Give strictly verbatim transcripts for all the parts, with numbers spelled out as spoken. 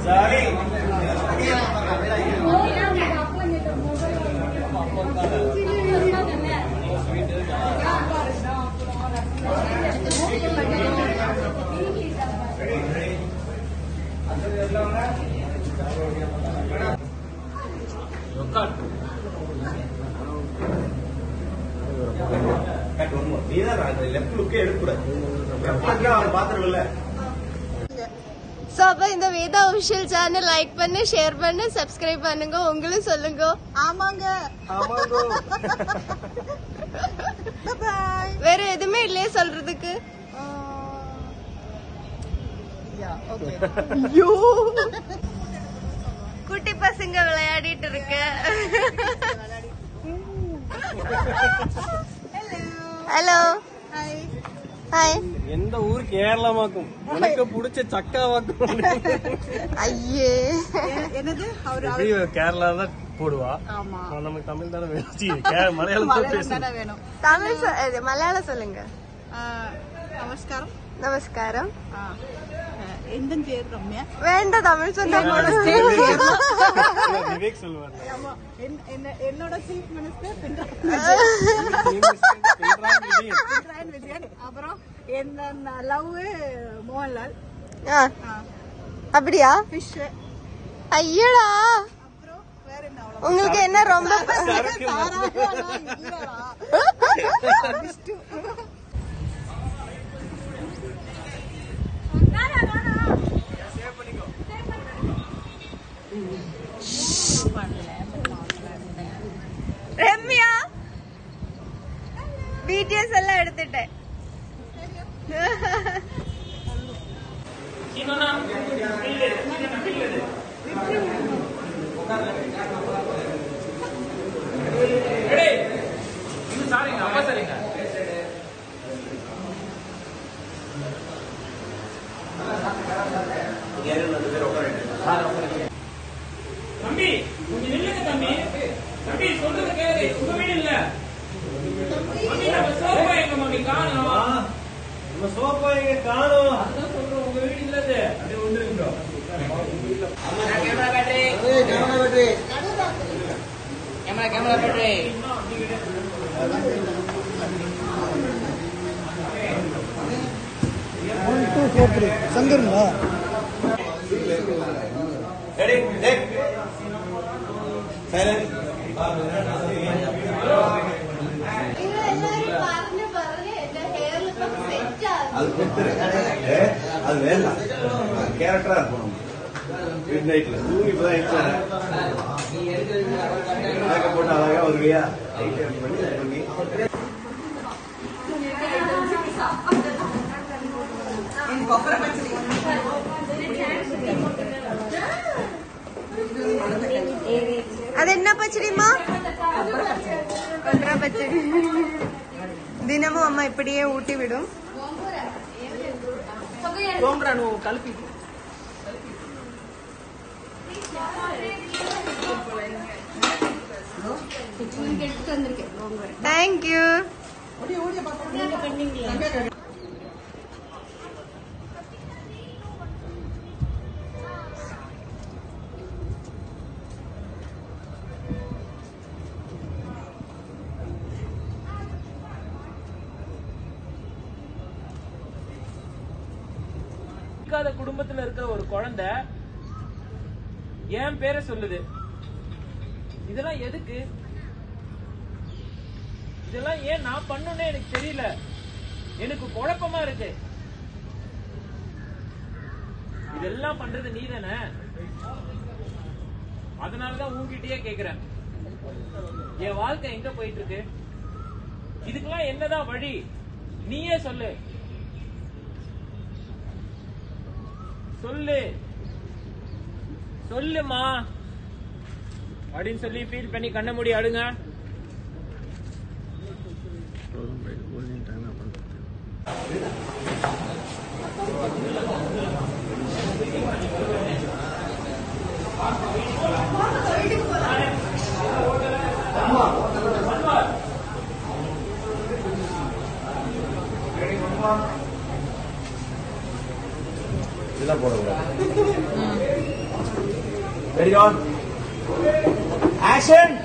So, அப்ப இந்த Vedha official channel like பண்ணு, ஷேர் பண்ணு, சப்ஸ்கிரைப் பண்ணுங்க. உங்களும் சொல்லுங்க. ஆமாங்க. ஆமாங்க. பை. வேற எதுவுமே இல்லையே சொல்றதுக்கு? Yeah, okay. யோ. குட்டி பசங்க விளையாடிட்டு இருக்கு. ஹலோ. ஹாய். ஹாய். எந்த ஊர் கேரளமாக்கும் எனக்கு பிடிச்ச சக்காவாக்கும். ஐயே என்னது அவரு கேரளா தான் போடுவா. நமக்கு தமிழ் தானே வேணும், மலையாளம் வேணும். தமிழ் மலையாளம் சொல்லுங்க. நமஸ்காரம். நமஸ்காரம். எந்த பேர் ரம்யா? வேண்டாம், தமிழ் சொன்னா விவேக் சொல்லுவாங்க. என்னோட சீஃப் மினிஸ்டர் பினராயி விஜயன். அப்புறம் என்ன லவ் மோகன்லால். அப்படியா? ஃபிஷ். ஐயடா. அப்புறம் வேற என்ன? உங்களுக்கு என்ன ரொம்ப ரம்யா பிடிஎஸ் எல்லாம் எடுத்துட்டேன். தம்பி கொஞ்சம் நில்லுங்க தம்பி. தம்பி சொல்றது கேளு, உங்க வீடு இல்ல. மம்மி நம்ம சோஃபா எங்க மம்மி காணோம். நம்ம சோஃபா எங்க காணோம். அதான் சொல்றோம், உங்க வீடு இல்லது. அப்படியே வந்துருங்க. Camera battery. ஏய் camera battery. Camera camera battery. one two four three சங்கருங்களா? Ready take silent. அது அது வேண்டாம், கேரக்டரா இருக்கணும். மிட் நைட்ல தூங்கி இப்பதான் எழுச்சாரு போட்டு அழகா வருவியா பண்ணி பண்ணி அது என்ன பச்சடிமா? கொப்பரை பச்சடி. தினமும் அம்மா இப்படியே ஊட்டி விடும். தேங்க்யூ. குடும்பத்துல இருக்கிற ஒரு குழந்தை என் பேரை சொல்லுது. இதெல்லாம் எதுக்கு? இதெல்லாம் ஏன் நான் பண்ணணும்னு எனக்கு தெரியல. எனக்கு குழப்பமா இருக்கு. இதெல்லாம் பண்றது நீ தானே? அதனாலதான் உன்கிட்டயே கேக்குறேன், என் வாழ்க்கை எங்க போயிட்டு இருக்கு? இதுக்கெல்லாம் என்னதான் வழி? நீயே சொல்லு சொல்லு சொல்லுமா அப்படின்னு சொல்லி ஃபீல் பண்ணி கண்ண மூடி அழுங்க. இதெல்லாம் போடக்கூடாது. Ready on action.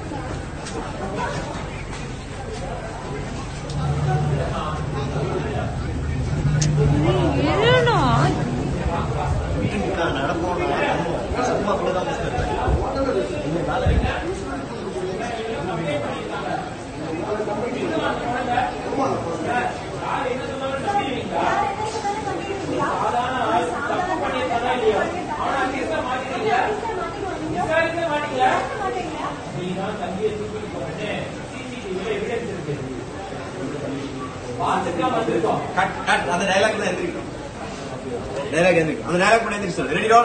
அந்த டைலாக் தான் எந்திரிக்கும். டைலாக் எந்திரிக்கும். அந்த டைலாக் பண்ண எந்திரிச்சு சொல்லு. Ready on.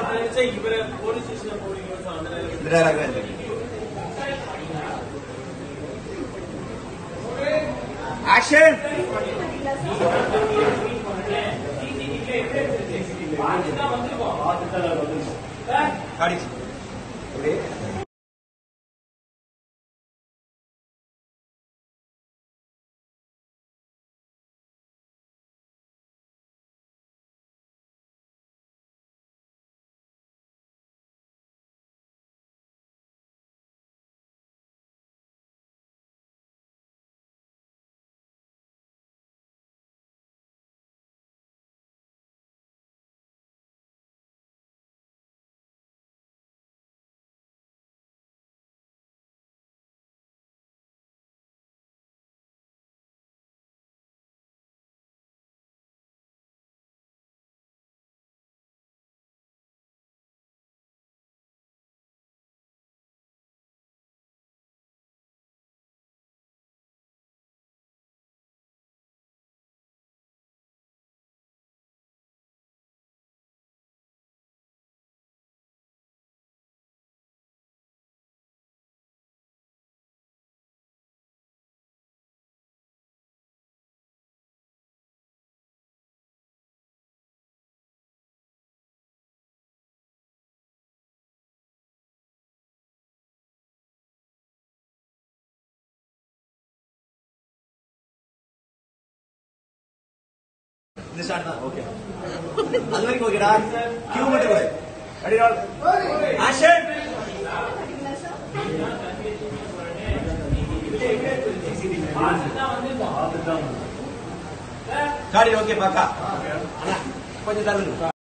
இந்த டைலாக் தான் எந்திரிக்கும். ஆக்ஷன். காடிச்சு. இந்த ஷாட் தான் ஓகே. அது வரைக்கும் ஓகேடா. கியூ மட்டும் போடு. Ready on action. காடி ஓகே பாக்கா. கொஞ்சம் தள்ளுங்க.